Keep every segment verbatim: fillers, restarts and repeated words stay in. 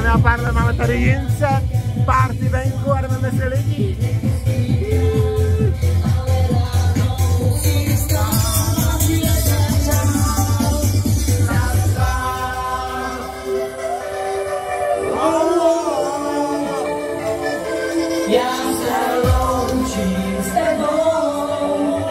a pánové, máme tady Jince, party venku a jdeme mezi lidi. Já se loučím s tebou.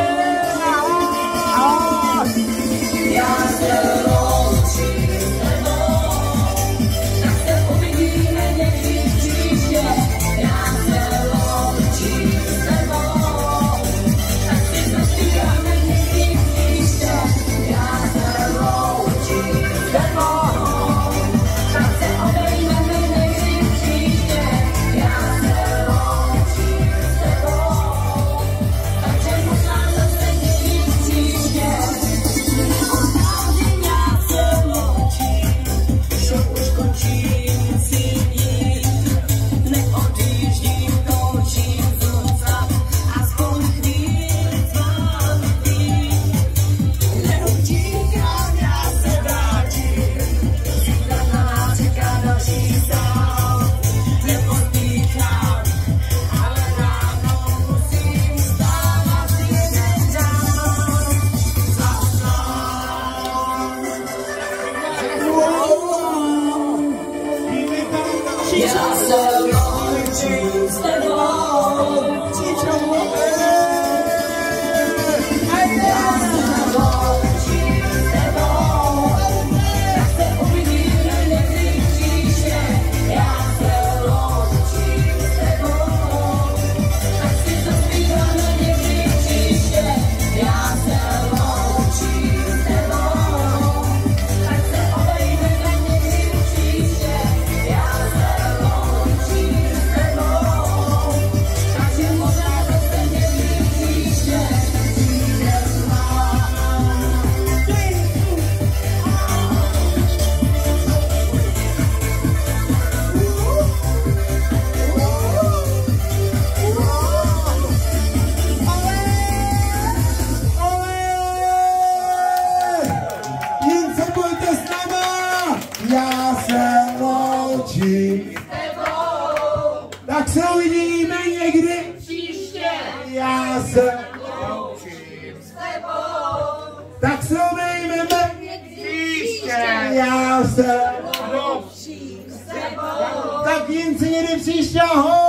Já se loučím s tebou. Tak se uvidíme někdy příště. Já se loučím s tebou. Tak si zaspíváme někdy příště. Já se loučím s tebou. Tak se obejmeme někdy příště. Já se Já se loučím s tebou. Já se loučím s tebou. Tak se uvidíme někdy příště. Já se loučím s tebou. Tak si zaspíváme někdy příště. Já se loučím s tebou. Tak se obejmeme někdy příště. Já se Já se loučím s tebou. Tak se uvidíme někdy příště. Já se loučím s tebou. Tak se obejmeme příště. Já se loučím s tebou. Tak Jinci někdy příště, ahoj.